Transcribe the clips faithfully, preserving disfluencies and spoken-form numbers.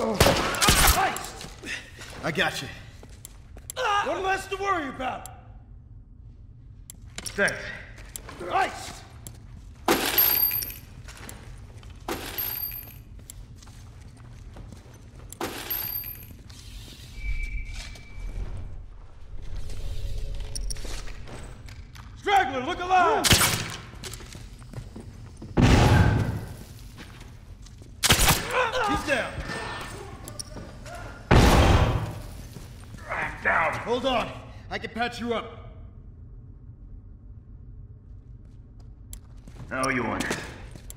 I got you. One less to worry about. Thanks. Ice! Straggler, look alive! He's down. Down. Hold on. I can patch you up. How you want it?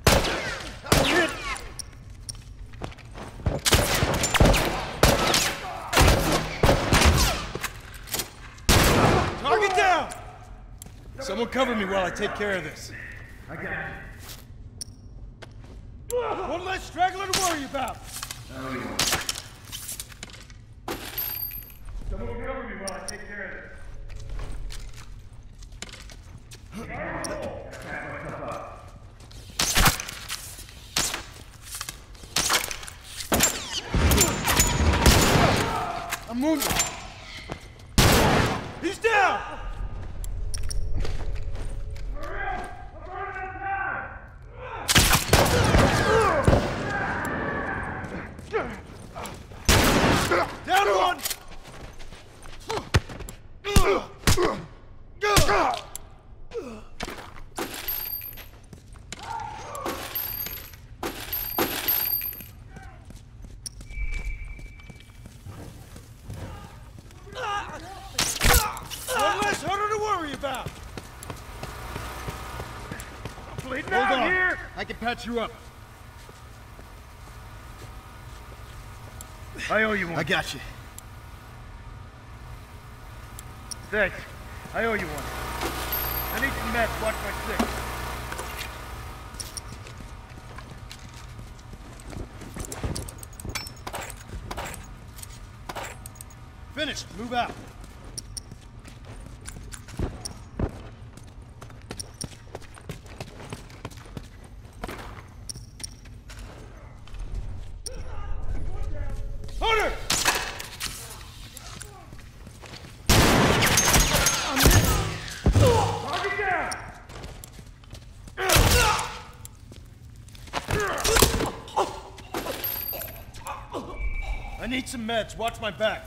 Target down! Someone cover me while I take care of this. I got you. One less straggler to worry about. How you want it? Someone cover me while I take care of this. I'm wounded. He's down! Down one! One less hunter to worry about. Bleeding Hold out on. here. I can patch you up. I owe you one. I got you. Thanks. I owe you one. I need some meds. Watch my six. Finished. Move out. Hunter! Target down. I need some meds. Watch my back.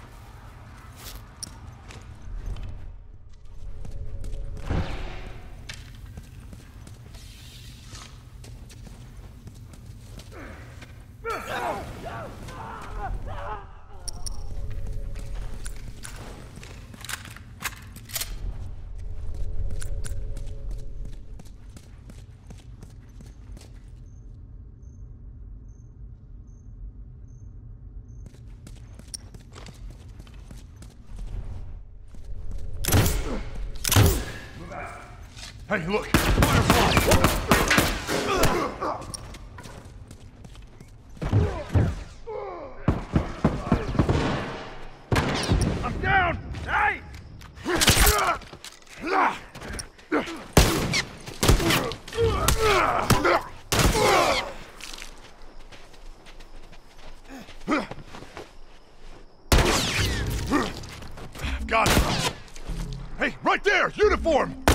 Hey, look! Firefly! I'm down! Hey! Got it! Hey, right there! Uniform!